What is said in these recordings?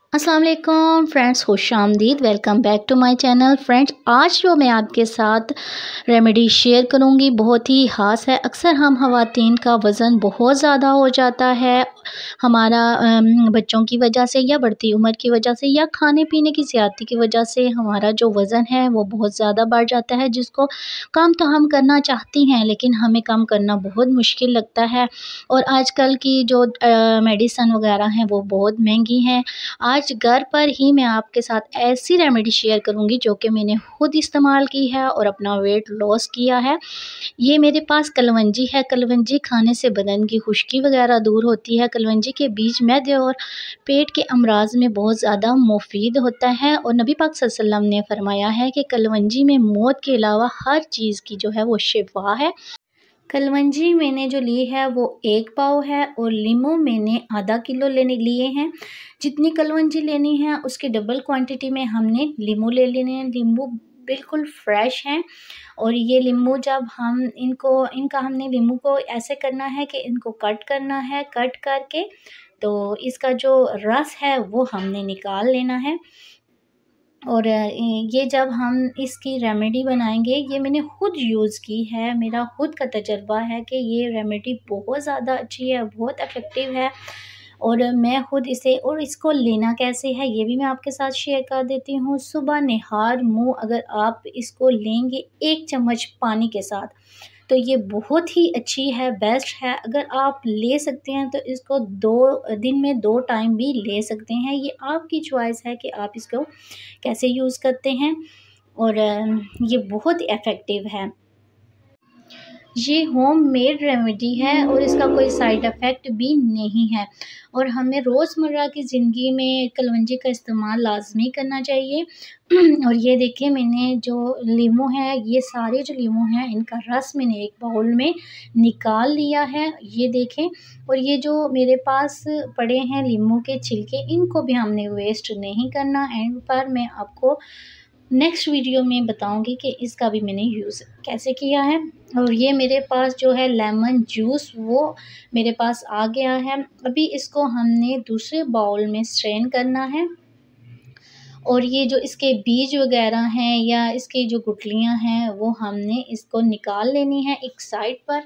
अस्सलाम वालेकुम फ्रेंड्स, खुशामदीद। Welcome back to my channel. Friends, आज जो मैं आपके साथ रेमेडी शेयर करूंगी बहुत ही ख़ास है। अक्सर हम ख़वातीन का वज़न बहुत ज़्यादा हो जाता है, हमारा बच्चों की वजह से या बढ़ती उम्र की वजह से या खाने पीने की ज़्यादती की वजह से हमारा जो वज़न है वो बहुत ज़्यादा बढ़ जाता है, जिसको कम तो हम करना चाहती हैं लेकिन हमें कम करना बहुत मुश्किल लगता है। और आजकल की जो मेडिसन वगैरह हैं वो बहुत महंगी हैं। आज घर पर ही मैं आपके साथ ऐसी रेमेडी शेयर करूंगी जो कि मैंने खुद इस्तेमाल की है और अपना वेट लॉस किया है। ये मेरे पास कलवंजी है। कलवंजी खाने से बदन की खुश्की वगैरह दूर होती है। कलवंजी के बीज मैदे और पेट के अमराज में बहुत ज़्यादा मुफीद होता है और नबी पाक सल्लल्लाहु अलैहि वसल्लम ने फरमाया है कि कलवंजी में मौत के अलावा हर चीज़ की जो है वो शिफा है। कलवंजी मैंने जो ली है वो 1 पाव है और लीमू मैंने आधा किलो लेने लिए हैं। जितनी कलवंजी लेनी है उसकी डबल क्वांटिटी में हमने लीमू ले लेने हैं। लीमू बिल्कुल फ्रेश हैं और ये लीमू जब हम इनका हमने लीमू को ऐसे करना है कि इनको कट करना है। कट करके तो इसका जो रस है वो हमने निकाल लेना है। और ये जब हम इसकी रेमेडी बनाएंगे, ये मैंने खुद यूज़ की है, मेरा खुद का तजर्बा है कि ये रेमेडी बहुत ज़्यादा अच्छी है, बहुत इफ़ेक्टिव है। और मैं खुद इसे और इसको लेना कैसे है ये भी मैं आपके साथ शेयर कर देती हूँ। सुबह निहार मुँह अगर आप इसको लेंगे 1 चम्मच पानी के साथ, तो ये बहुत ही अच्छी है, बेस्ट है। अगर आप ले सकते हैं तो इसको 2 दिन में 2 टाइम भी ले सकते हैं। ये आपकी चॉइस है कि आप इसको कैसे यूज़ करते हैं। और ये बहुत इफ़ेक्टिव है। ये होममेड रेमेडी है और इसका कोई साइड इफ़ेक्ट भी नहीं है और हमें रोज़मर्रा की ज़िंदगी में कलवंजी का इस्तेमाल लाज़मी करना चाहिए। और ये देखिए, मैंने जो लीमू है, ये सारे जो लीमू हैं इनका रस मैंने एक बाउल में निकाल लिया है, ये देखें। और ये जो मेरे पास पड़े हैं लीमू के छिलके, इनको भी हमने वेस्ट नहीं करना। एंड पर मैं आपको नेक्स्ट वीडियो में बताऊंगी कि इसका भी मैंने यूज़ कैसे किया है। और ये मेरे पास जो है लेमन जूस वो मेरे पास आ गया है। अभी इसको हमने दूसरे बाउल में स्ट्रेन करना है और ये जो इसके बीज वगैरह हैं या इसकी जो गुठलियां हैं वो हमने इसको निकाल लेनी है एक साइड पर।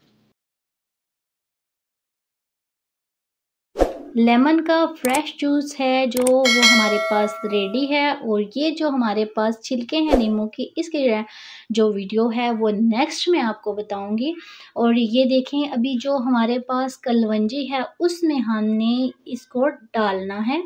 लेमन का फ्रेश जूस है जो वो हमारे पास रेडी है। और ये जो हमारे पास छिलके हैं नींबू की, इसकी जो वीडियो है वो नेक्स्ट में आपको बताऊंगी। और ये देखें, अभी जो हमारे पास कलवंजी है उसमें हमने इसको डालना है।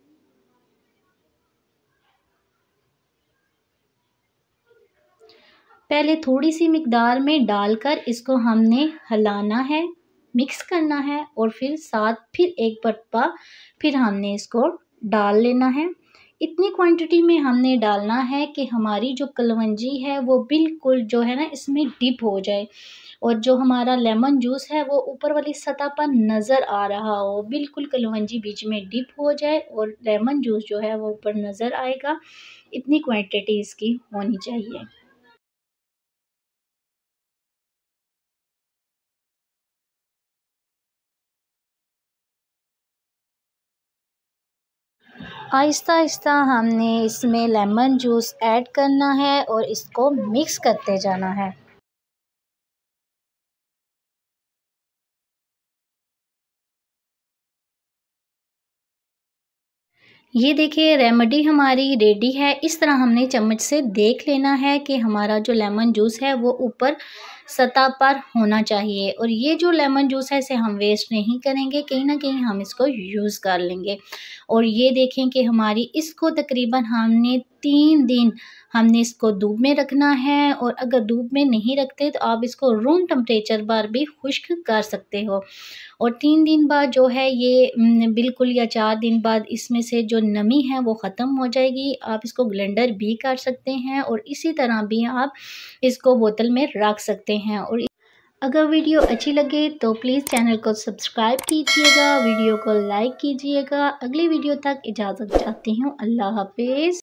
पहले थोड़ी सी मिकदार में डालकर इसको हमने हिलाना है, मिक्स करना है और फिर एक मरतबा फिर हमने इसको डाल लेना है। इतनी क्वांटिटी में हमने डालना है कि हमारी जो कलवंजी है वो बिल्कुल जो है ना इसमें डिप हो जाए और जो हमारा लेमन जूस है वो ऊपर वाली सतह पर नज़र आ रहा हो। बिल्कुल कलवंजी बीच में डिप हो जाए और लेमन जूस जो है वो ऊपर नज़र आएगा। इतनी क्वांटिटी इसकी होनी चाहिए। आहिस्ता आहिस्ता हमने इसमें लेमन जूस ऐड करना है और इसको मिक्स करते जाना है। ये देखिए, रेमेडी हमारी रेडी है। इस तरह हमने चम्मच से देख लेना है कि हमारा जो लेमन जूस है वो ऊपर सतह पर होना चाहिए। और ये जो लेमन जूस है इसे हम वेस्ट नहीं करेंगे, कहीं ना कहीं हम इसको यूज़ कर लेंगे। और ये देखें कि हमारी इसको तकरीबन हमने 3 दिन हमने इसको धूप में रखना है। और अगर धूप में नहीं रखते तो आप इसको रूम टेम्परेचर पर भी खुश्क कर सकते हो। और 3 दिन बाद जो है ये बिल्कुल, या 4 दिन बाद इसमें से जो नमी है वो ख़त्म हो जाएगी। आप इसको ब्लेंडर भी कर सकते हैं और इसी तरह भी आप इसको बोतल में रख सकते हैं। और अगर वीडियो अच्छी लगे तो प्लीज़ चैनल को सब्सक्राइब कीजिएगा, वीडियो को लाइक कीजिएगा। अगली वीडियो तक इजाज़त चाहती हूँ। अल्लाह हाफिज़।